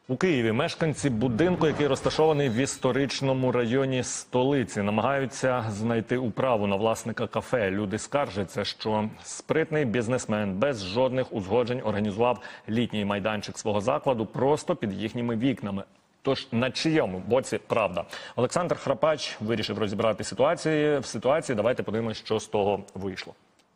У Києві мешканці будинку, який розташований в історичному районі столиці, намагаються знайти управу на власника кафе. Люди скаржаться, що спритний бізнесмен без жодних узгоджень організував літній майданчик свого закладу просто під їхніми вікнами. Тож на чийому боці правда? Олександр Храпач вирішив розібрати ситуацію. Давайте подивимось, що з того вийшло.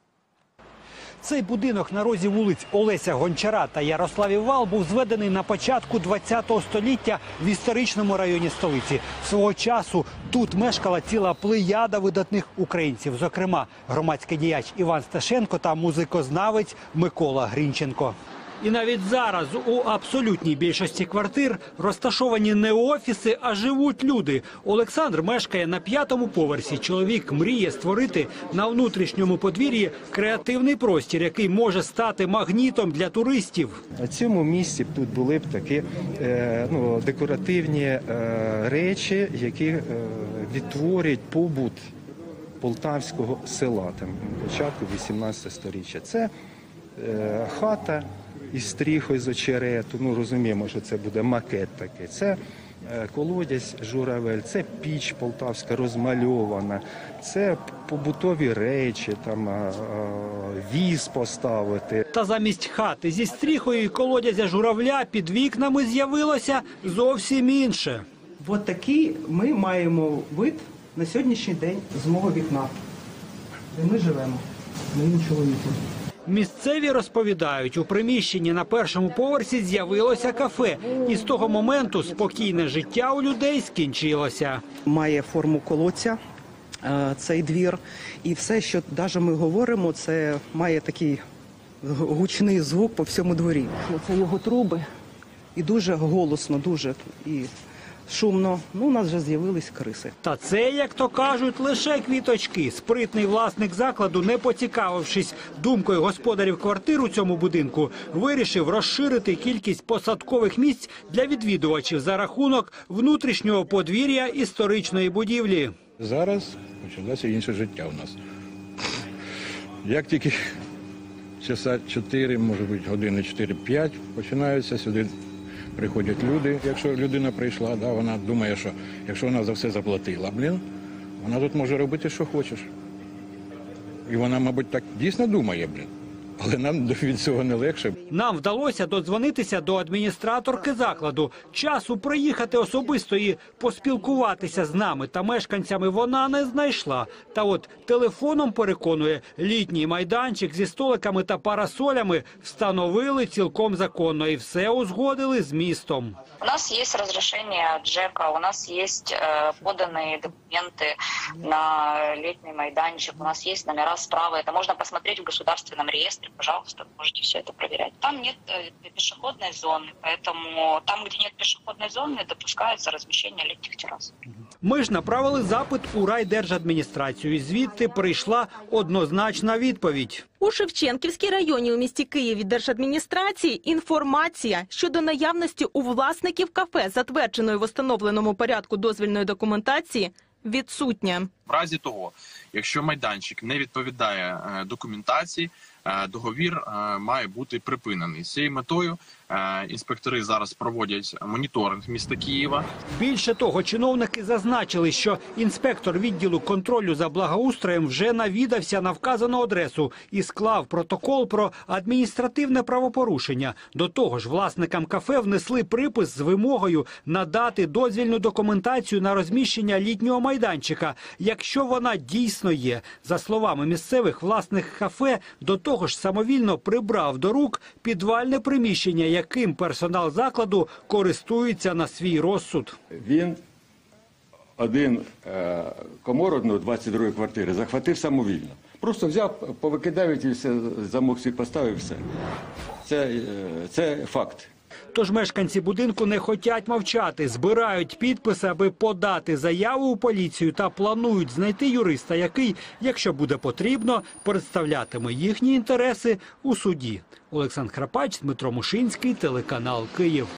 Цей будинок на розі вулиць Олеся Гончара та Ярославів Вал був зведений на початку ХХ століття в історичному районі столиці. Свого часу тут мешкала ціла плеяда видатних українців, зокрема громадський діяч Іван Сташенко та музикознавець Микола Грінченко. І навіть зараз у абсолютній більшості квартир розташовані не офіси, а живуть люди. Олександр мешкає на 5-му поверсі. Чоловік мріє створити на внутрішньому подвір'ї креативний простір, який може стати магнітом для туристів. На цьому місці тут були б такі декоративні речі, які відтворюють побут полтавського села, початку 18 століття. Це хата із стріхою з очерету, розуміємо, що це буде макет такий. Це колодязь журавель, це піч полтавська розмальована, це побутові речі, віз поставити. Та замість хати зі стріхою і колодязя журавля під вікнами з'явилося зовсім інше. Ось такий ми маємо вид на сьогоднішній день з мого вікна, де ми живемо, моїм чоловіком. Місцеві розповідають, у приміщенні на 1-му поверсі з'явилося кафе. І з того моменту спокійне життя у людей скінчилося. Має форму колодця цей двір. І все, що навіть ми говоримо, це має такий гучний звук по всьому дворі. Це його труби. І дуже голосно, дуже і шумно. У нас вже з'явились криси. Та це, як то кажуть, лише квіточки. Спритний власник закладу, не поцікавившись думкою господарів квартир у цьому будинку, вирішив розширити кількість посадкових місць для відвідувачів за рахунок внутрішнього подвір'я історичної будівлі. Зараз почалося інше життя у нас. Як тільки часа 4, може бути години 4-5, починаються сюди. Приходять люди, якщо людина прийшла, вона думає, що якщо вона за все заплатила, вона тут може робити, що хочеш. І вона, мабуть, так дійсно думає, але нам від цього не легше. Нам вдалося додзвонитися до адміністраторки закладу. Часу приїхати особисто і поспілкуватися з нами та мешканцями вона не знайшла. Та от телефоном переконує, літній майданчик зі столиками та парасолями встановили цілком законно і все узгодили з містом. У нас есть разрешение от ЖЭКа, у нас есть поданные документы на летний майданчик, у нас есть номера справа. Это можно посмотреть в государственном реестре, пожалуйста, можете все это проверять. Там нет пешеходной зоны, поэтому там, где нет пешеходной зоны, допускается размещение летних террас. Ми ж направили запит у райдержадміністрацію, і звідти прийшла однозначна відповідь. У Шевченківській районі у місті Києві держадміністрації інформація щодо наявності у власників кафе, затвердженої в установленому порядку дозвільної документації, відсутня. В разі того, якщо майданчик не відповідає документації, договір має бути припинений. З цією метою інспектори зараз проводять моніторинг міста Києва. Більше того, чиновники зазначили, що інспектор відділу контролю за благоустроєм вже навідався на вказану адресу і склав протокол про адміністративне правопорушення. До того ж, власникам кафе внесли припис з вимогою надати дозвільну документацію на розміщення літнього майданчика, якщо вона дійсно є. За словами місцевих, власник кафе до того ж самовільно прибрав до рук підвальне приміщення, яким персонал закладу користується на свій розсуд. Він один комор 22-ї квартири захватив самовільно. Просто взяв, повикидав і все, замок свій поставив, все. Це факт. Тож мешканці будинку не хочуть мовчати, збирають підписи, аби подати заяву у поліцію та планують знайти юриста, який, якщо буде потрібно, представлятиме їхні інтереси у суді. Олександр Храпач, Дмитро Мушинський, телеканал «Київ».